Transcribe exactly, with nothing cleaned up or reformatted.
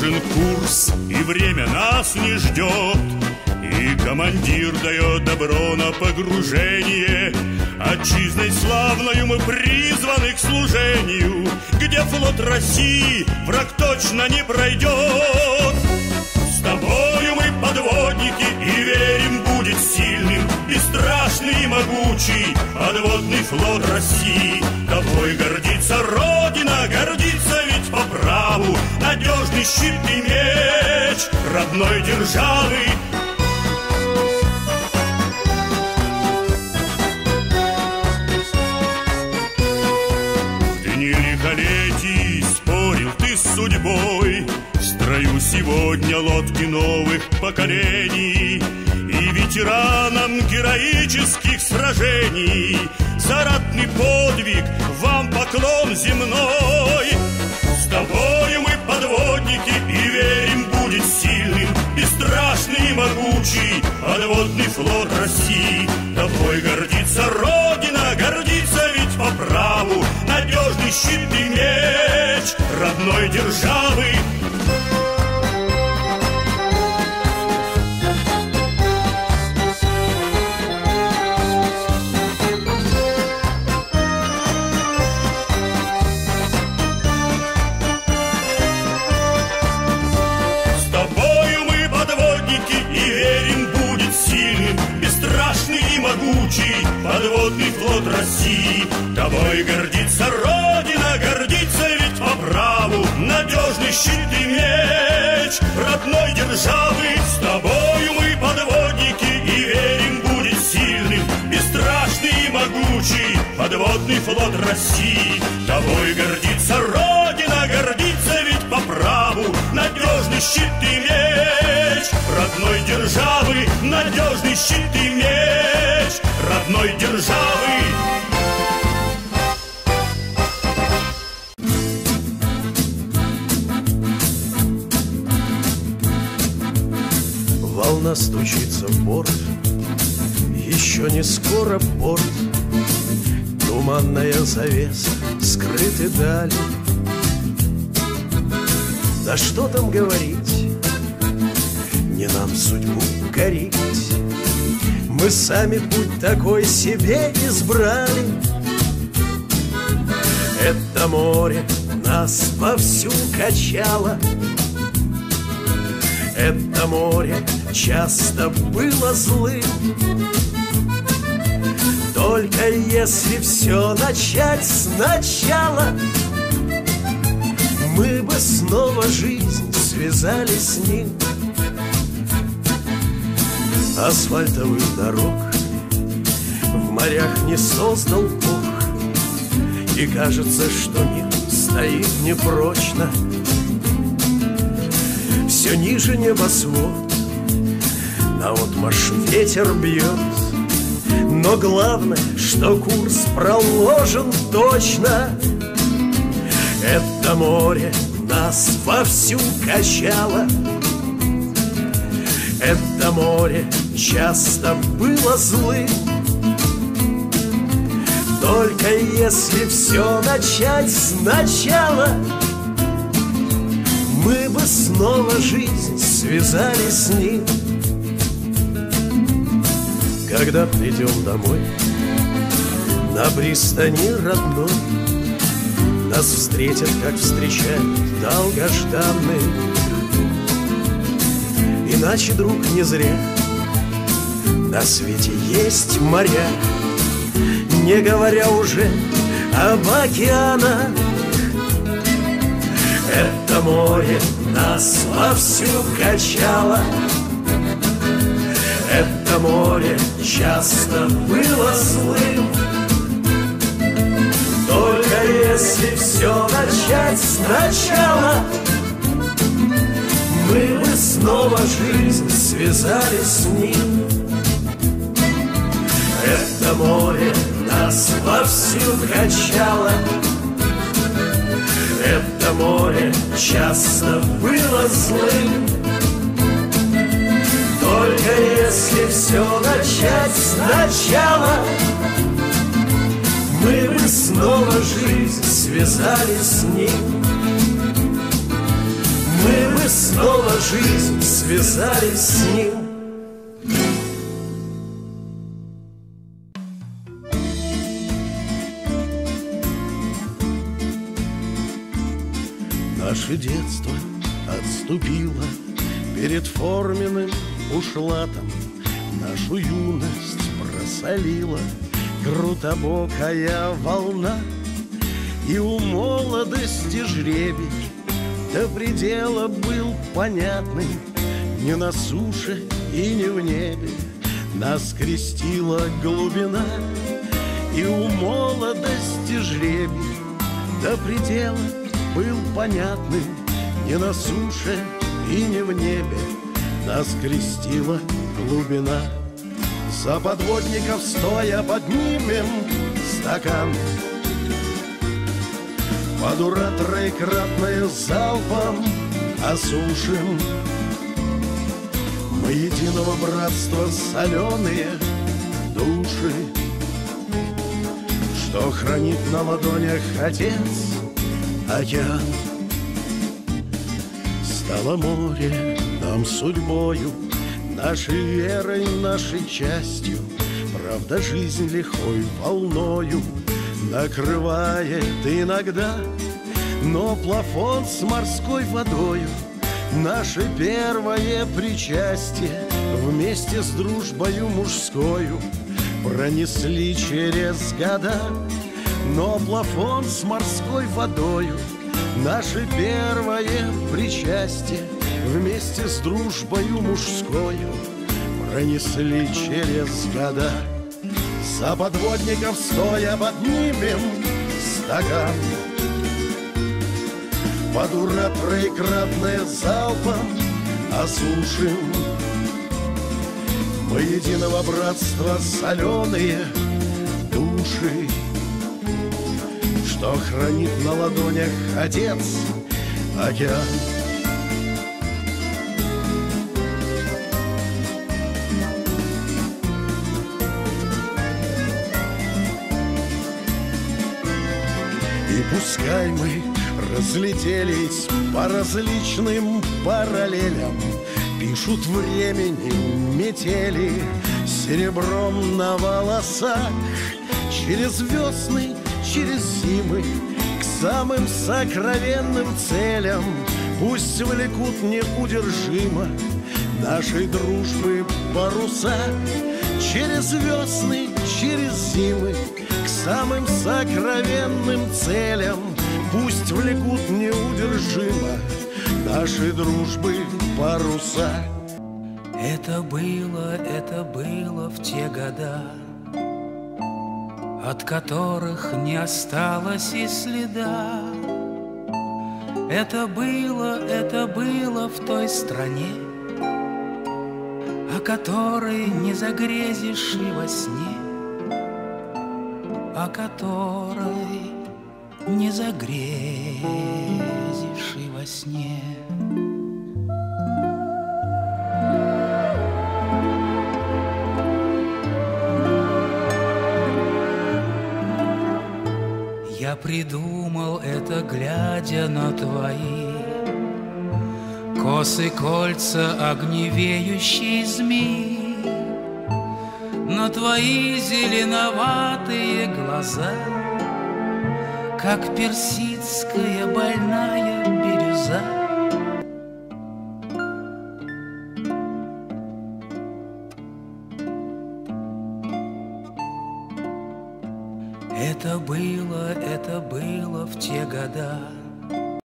проложен курс, и время нас не ждет. И командир дает добро на погружение. Отчизной славною мы призваны к служению, где флот России враг точно не пройдет. С тобою мы подводники и верим, будет сильным, бесстрашный и могучий подводный флот России. Тобой гордится Родина, гордится ведь по праву надежный щит и меч родной державы. В дни лихолетий спорил ты с судьбой, в строю сегодня лодки новых поколений. И ветеранам героических сражений за ратный подвиг вам поклон земной. С тобою мы подводники и верим, будет сильным, бесстрашный и могучий подводный флот России. Тобой гордится Родина, гордится ведь по праву надежный щит и меч родной державы. Подводный флот России. Тобой гордится Родина, гордится ведь по праву надежный щит и меч родной державы. С тобою мы подводники и верим, будет сильным, бесстрашный и могучий подводный флот России. Тобой гордится Родина, гордится ведь по праву надежный щит и меч родной державы. Надежный щит и меч родной державы. Волна стучится в борт, еще не скоро порт. Туманная завеса, скрыты дали. Да что там говорить, не нам судьбу корить. Мы сами путь такой себе избрали. Это море нас вовсю качало. Это море часто было злым. Только если все начать сначала, мы бы снова жизнь связали с ним. Асфальтовых дорог в морях не создал Бог, и кажется, что мир стоит непрочно. Все ниже небосвод, наотмашь ветер бьет. Но главное, что курс проложен точно. Это море нас вовсю качало. Это море часто было злым. Только если все начать сначала, мы бы снова жизнь связали с ним. Когда придем домой, на пристани родной, нас встретят, как встречают долгожданные. Иначе, друг, не зря на свете есть моря, не говоря уже об океанах. Это море нас вовсю качало. Это море часто было злым. Только если все начать сначала, мы бы снова жизнь связали с ним. Это море нас вовсю качало. Это море часто было злым. Только если все начать сначала, мы бы снова жизнь связали с ним. мы бы снова жизнь связали с ним. Наше детство отступило перед форменным бушлатом, нашу юность просолила крутобокая волна. И у молодости жребий до предела был понятным. Не на суше и не в небе нас крестила глубина. И у молодости жребий до предела был понятным. Не на суше и не в небе нас крестила глубина. За подводников стоя поднимем стакан, под ура троекратное залпом осушим. Мы единого братства соленые души, что хранит на ладонях Отец океан. Стало море нам судьбою, нашей верой, нашей частью. Правда, жизнь лихой волною накрывает иногда, но плафон с морской водою наше первое причастие вместе с дружбою мужскою пронесли через года. Но плафон с морской водою наше первое причастие вместе с дружбою мужскою пронесли через года. За подводников стоя поднимем стакан, под ура троекратное залпом осушим. Мы единого братства соленые души, что хранит на ладонях Отец океан. И пускай мы разлетелись по различным параллелям, пишут времени метели серебром на волосах. Через весны, через зимы к самым сокровенным целям пусть влекут неудержимо нашей дружбы паруса. Через весны, через зимы к самым сокровенным целям пусть влекут неудержимо нашей дружбы паруса. Это было, это было в те года, от которых не осталось и следа. Это было, это было в той стране, о которой не загрезишь и во сне, о которой не загрезишь и во сне. Я придумал это, глядя на твои косы, кольца, огневеющие змеи, на твои зеленоватые глаза, как персидская больная бирюза. Это было, это было в те года,